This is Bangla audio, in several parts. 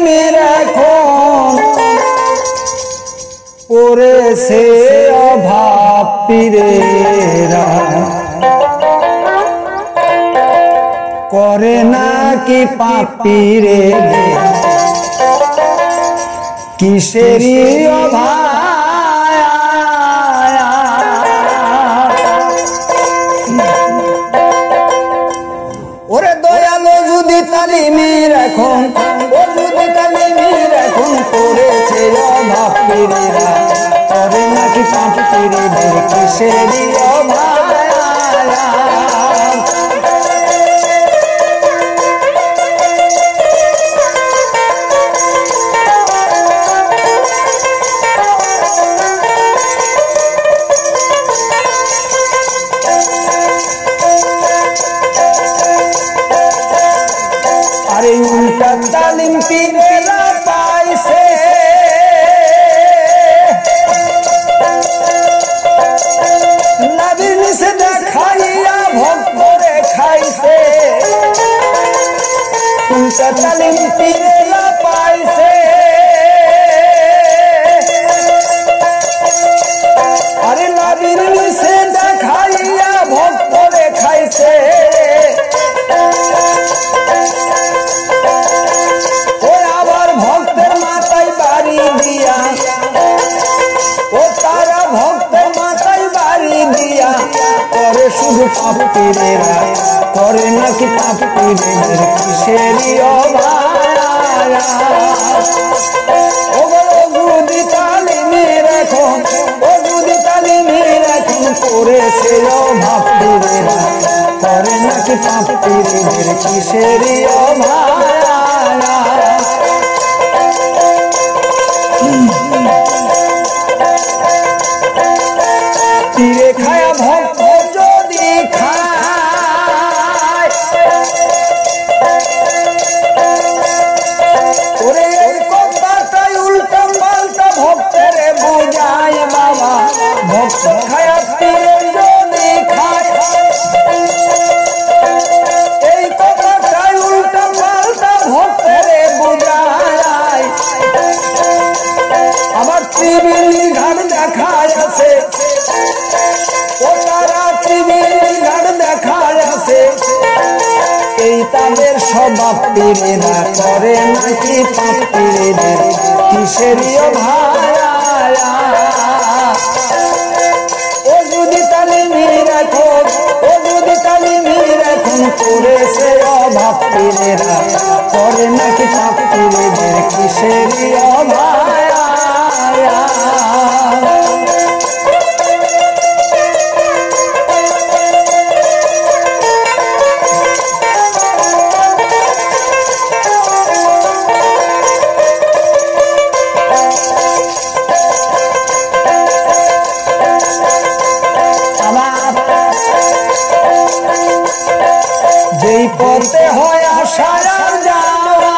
তালিমের এখন পড়েছে অভাব পীরেরা, করে না কি পাপীরে কিসেরই অভাব। ওরে দয়ালো যদি তালিমের এখন, ও যদি তালিমের এখন করেছে অভাব পীরেরা, করে নাকি পাপ পীরেদের কিসেরই অভাব। আরে উল্টা তালিম পীরেরা পাইছে, নবীর নিষে দেখাইয়া ভক্তরে খাইছে। উল্টা তালিম পীরেরা পাইছে, আরে নবীর নিষে দেখাইয়া ভক্তরে খাইছে। করে শুধু পাপ পীরেরা, করে নাকি পাপ পীরেদের কিসেরই অভাব। ও যদি তালিমের এখন, ও যদি তালিমের এখন করেছে অভাব পীরেরা, করে নাকি পাপ পীরেদের কিসেরই অভাব। পীরে খায়া ভক্ত যদি খায়, ওরে এই কথাটাই উল্টা পাল্টা ভক্তের বোঝায় বাবা। ভক্ত খায়া পীরে যদি খায়, এই কথাটাই উল্টা পাল্টা ভক্তের বোঝায়। আবার ত্রিবেণী ঘাট দেখায় আছে, ও তারা ত্রিবেণী ঘাট দেখায় আছে। এই তাদের স্বভাব পীরেরা, করে নাকি পাপ পীরেদের কিসেরই অভাব। ও যদি তালিমের এখন, ও যদি তালিমের এখন করেছে অভাব পীরেরা, করে নাকি পাপ পীরেদের কিসেরই অভাব। যেই পথে হয় আশার যাওয়া,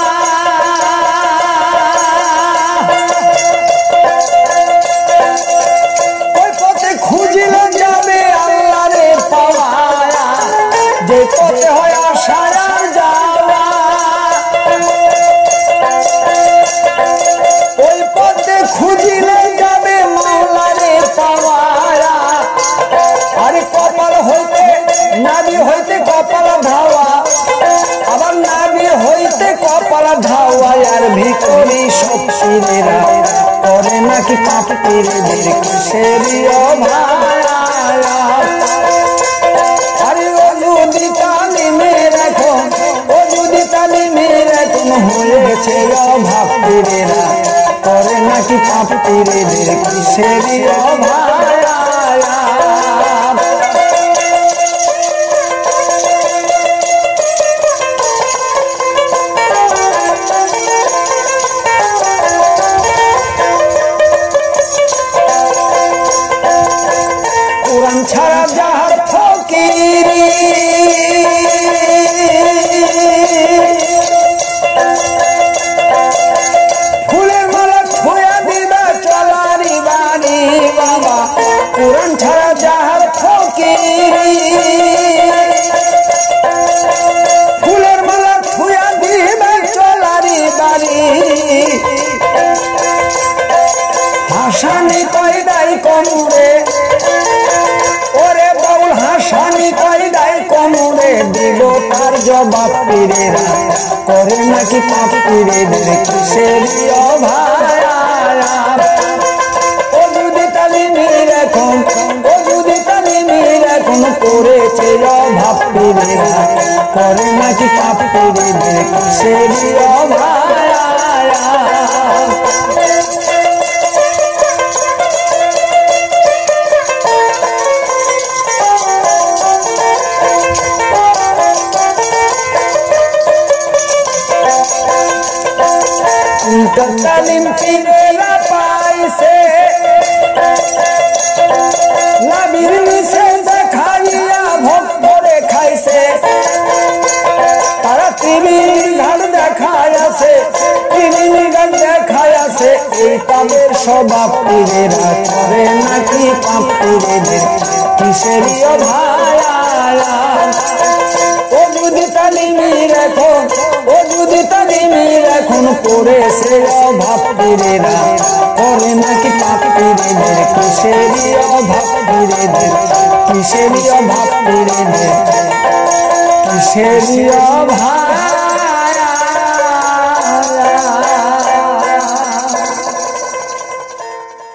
ওই পথে খুঁজিলে যাবে আল্লাহরে পাওয়া। যে পথে হয় আশার যাওয়া, ওই পথে খুঁজিলে যাবে মাওলারে পাওয়া। আরে কপাল হইতে নাবি হইতে কপাল ধাওয়া, আবার নাবি হইতে কপাল ধাওয়া। আর ভিখারি সব পীরেরা, করে নাকি পাপ পীরেদের কিসেরই অভাব। আরে ও যদি তালিমের এখন, ও যদি তালিমের এখন হয়েছে অভাব পীরেরা, করে নাকি পাপ পীরেদের কিসেরই অভাব। কোরআন ছাড়া যাহার ফকিরি, ফুলের মালা খোয়া দিবা চলারি বাড়ি বাবা। কোরআন ছাড়া যাহার ফকিরি, ফুলের মালা খোয়া দিবা চলারি বাড়ি করে নাকি পাপ পীরেদের কিসেরই অভায়া ও যদি তালিমির এখন ও যদি তালিমির এখন করেছে অভাব পীরেরা করে নাকি পাপ পীরেদের কিসেরই অভায়া তালিম পীরেরা পাইছে লাবির মিশে দেখাইয়া ভক্তরে খাইছে তারা ত্রিবির ঘাট দেখায় আছে ত্রিবির ঘাট দেখায় আছে এই তাদের স্বভাব পীরেরা করে নাকি পাপ পীরেদের কিসেরই অভায়া ও যদি তালিমির এখন ও যদি তালিমির এখন করেছে অভাব পীরেরা করে নাকি পাপ পীরেদের কিসেরই অভাব পীরেদের কিসেরই অভাব পীরেদের কিসেরই অভাব